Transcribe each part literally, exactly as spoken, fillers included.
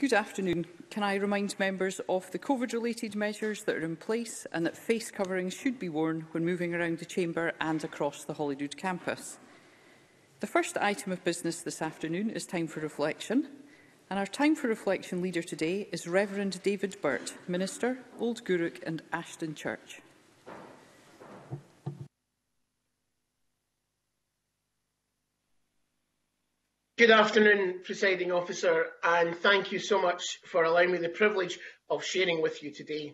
Good afternoon. Can I remind members of the COVID-related measures that are in place and that face coverings should be worn when moving around the Chamber and across the Holyrood campus? The first item of business this afternoon is time for reflection, and our time for reflection leader today is Reverend David Burt, Minister, Old Gourock and Ashton Church. Good afternoon, Presiding Officer, and thank you so much for allowing me the privilege of sharing with you today.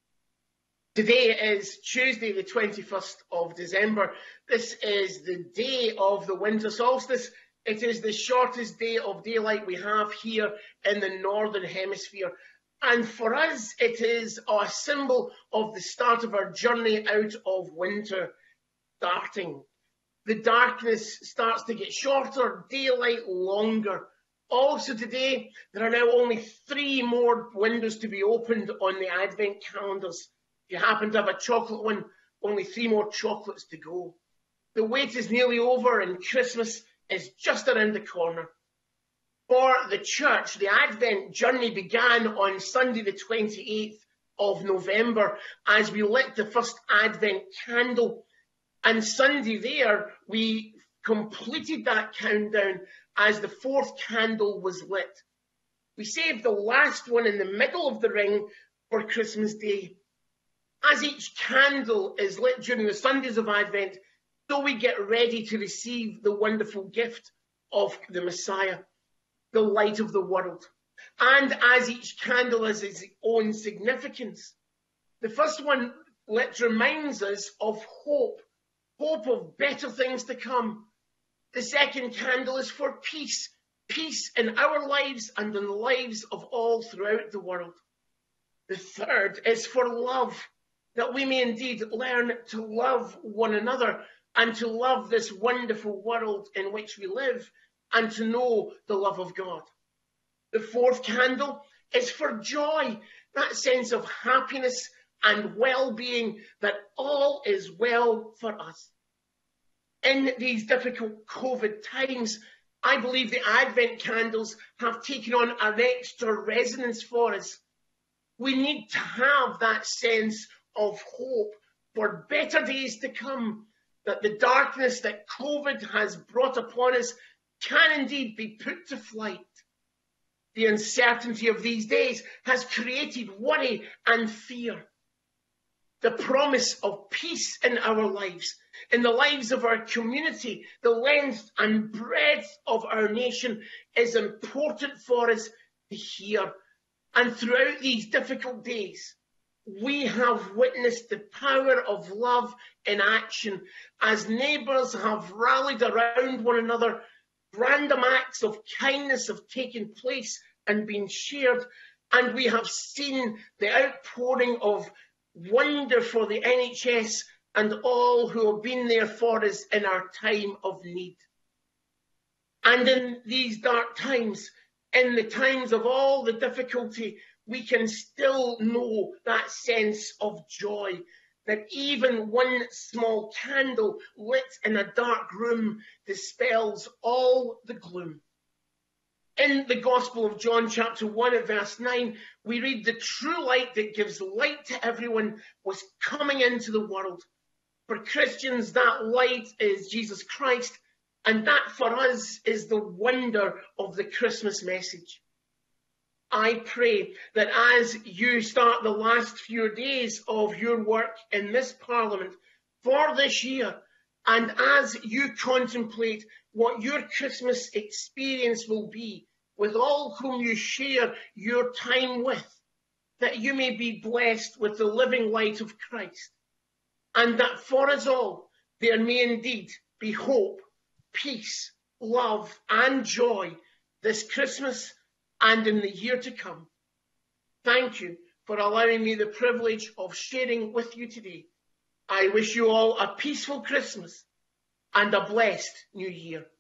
Today is Tuesday, the twenty-first of December. This is the day of the winter solstice. It is the shortest day of daylight we have here in the Northern Hemisphere. And for us, it is a symbol of the start of our journey out of winter starting. The darkness starts to get shorter, daylight longer. Also today, there are now only three more windows to be opened on the Advent calendars. If you happen to have a chocolate one, only three more chocolates to go. The wait is nearly over and Christmas is just around the corner. For the church, the Advent journey began on Sunday the twenty-eighth of November as we lit the first Advent candle. And Sunday there, we completed that countdown as the fourth candle was lit. We saved the last one in the middle of the ring for Christmas Day. As each candle is lit during the Sundays of Advent, so we get ready to receive the wonderful gift of the Messiah, the light of the world. And as each candle has its own significance, the first one lit reminds us of hope. Hope of better things to come. The second candle is for peace. Peace in our lives and in the lives of all throughout the world. The third is for love, that we may indeed learn to love one another and to love this wonderful world in which we live and to know the love of God. The fourth candle is for joy, that sense of happiness and well-being, that all is well for us. In these difficult COVID times, I believe the Advent candles have taken on an extra resonance for us. We need to have that sense of hope for better days to come, that the darkness that COVID has brought upon us can indeed be put to flight. The uncertainty of these days has created worry and fear. The promise of peace in our lives, in the lives of our community, the length and breadth of our nation is important for us to hear. And throughout these difficult days, we have witnessed the power of love in action as neighbours have rallied around one another. Random acts of kindness have taken place and been shared, and we have seen the outpouring of wonder for the N H S and all who have been there for us in our time of need. And in these dark times, in the times of all the difficulty, we can still know that sense of joy, that even one small candle lit in a dark room dispels all the gloom. In the Gospel of John, chapter one, at verse nine, we read, the true light that gives light to everyone was coming into the world. For Christians, that light is Jesus Christ, and that for us is the wonder of the Christmas message. I pray that as you start the last few days of your work in this Parliament for this year, and as you contemplate what your Christmas experience will be with all whom you share your time with, that you may be blessed with the living light of Christ, and that for us all there may indeed be hope, peace, love and joy this Christmas and in the year to come. Thank you for allowing me the privilege of sharing with you today. I wish you all a peaceful Christmas and a blessed New Year.